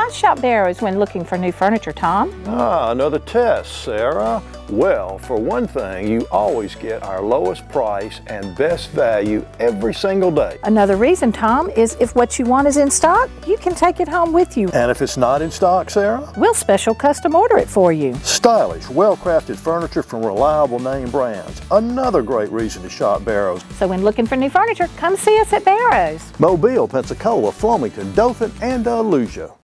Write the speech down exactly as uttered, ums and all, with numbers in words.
Why shop Barrows when looking for new furniture, Tom? Ah, another test, Sarah. Well, for one thing, you always get our lowest price and best value every single day. Another reason, Tom, is if what you want is in stock, you can take it home with you. And if it's not in stock, Sarah? We'll special custom order it for you. Stylish, well-crafted furniture from reliable name brands. Another great reason to shop Barrows. So when looking for new furniture, come see us at Barrows. Mobile, Pensacola, Flemington, Dothan, and Lucia.